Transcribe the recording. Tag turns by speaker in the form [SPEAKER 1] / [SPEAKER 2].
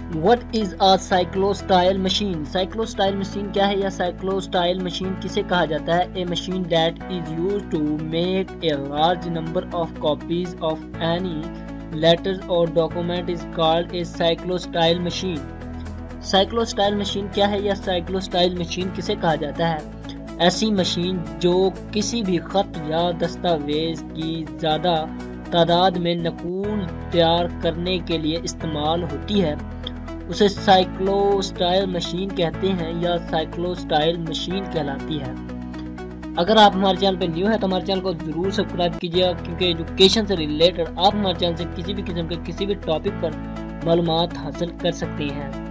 [SPEAKER 1] What is a cyclostyle machine? Cyclostyle machine क्या है या साइक्लो स्टाइल मशीन किसे कहा जाता है? A machine that is used to make a large number of copies of any letter और document is called a cyclostyle machine. Cyclostyle machine क्या है या साइक्लो स्टाइल मशीन किसे कहा जाता है? ऐसी मशीन जो किसी भी खत या दस्तावेज की ज़्यादा तादाद में नकूल तैयार करने के लिए इस्तेमाल होती है उसे साइक्लो स्टाइल मशीन कहते हैं या साइक्लो स्टाइल मशीन कहलाती है। अगर आप हमारे चैनल पर न्यू है तो हमारे चैनल को जरूर सब्सक्राइब कीजिएगा, क्योंकि एजुकेशन से रिलेटेड आप हमारे चैनल से किसी भी किस्म के किसी भी टॉपिक पर मालूमात हासिल कर सकते हैं।